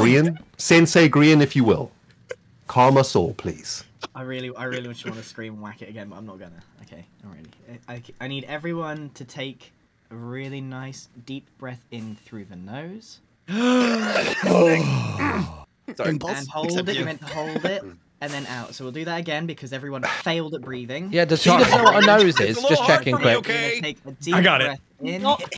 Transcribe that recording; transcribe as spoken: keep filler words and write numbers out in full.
Grian, Sensei Grian, if you will, calm us all, please. I really, I really just want to scream and whack it again, but I'm not gonna. Okay, alrighty. I, I, I need everyone to take a really nice deep breath in through the nose. Sorry. And hold it. You meant to hold it, and then out. So we'll do that again because everyone failed at breathing. Yeah, does he know what a nose is? It's a little Just hard checking for me, quick. okay? Take a deep I got it. breath in. Not